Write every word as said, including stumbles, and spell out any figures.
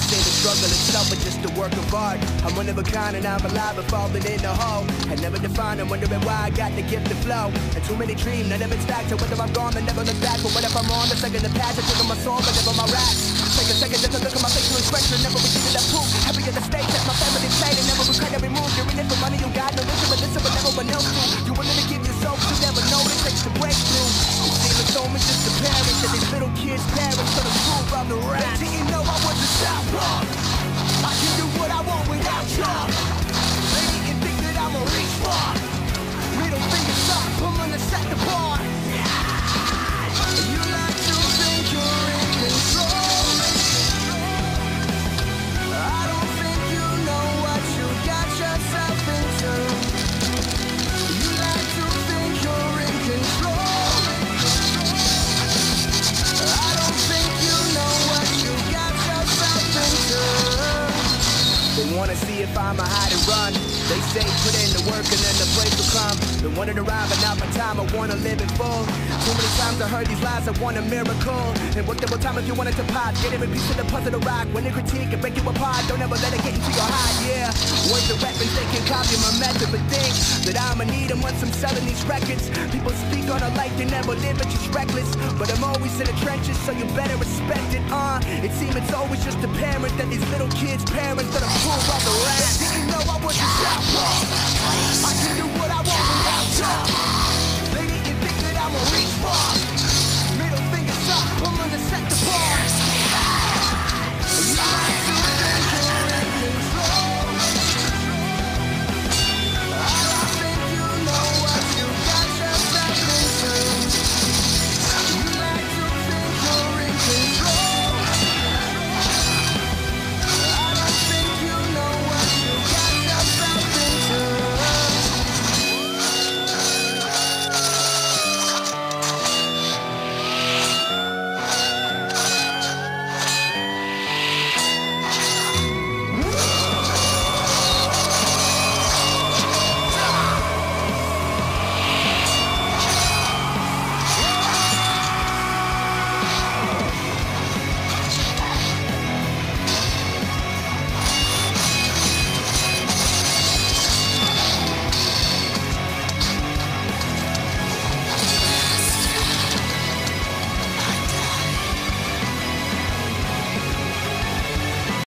say the struggle itself is just a work of art. I'm one of a kind and I'm alive and falling in the hole. I never define, I'm wondering why I got the gift to flow. And too many dreams, none of it's fact. So whether I'm gone, I never look back. But what if I'm wrong? The second the past, I took on my soul, but never my raps. Take a second just to look at my facial expression. Never received that proof. Happy at the stage that my family played. And never regret every move. You're in it for money, you got no listen, but listen, but never one else do. You willing to give your soul, you never know what it takes to break through. It seems so much just the parents that these little kids' parents for the proof of the rap. They didn't know I was a stopper. I can do what I want without you. They didn't think that I'm a reach far. Middle fingers up, I'm gonna set the bar. You like to think you're in control. I don't think you know what you got yourself into. You like to think you're in control. I don't think you know what you got yourself into. They wanna see if I'm a hide and run. They say put in the work and then the break will come. Been wanting to rhyme but not my time, I wanna live it full. Too many times I heard these lies, I want a miracle. And what double time if you want it to pop. Get every piece of the puzzle to rock. When they critique and break you apart, don't ever let it get into your heart, yeah. Words of rapping, they can copy my method. But think that I'ma need them once I'm selling these records. People speak on a life they never live, it's just reckless. But I'm always in the trenches, so you better respect it, uh. It seems it's always just the parent that these little kids' parents that approve of the rap. Didn't know I was a stopper. I can do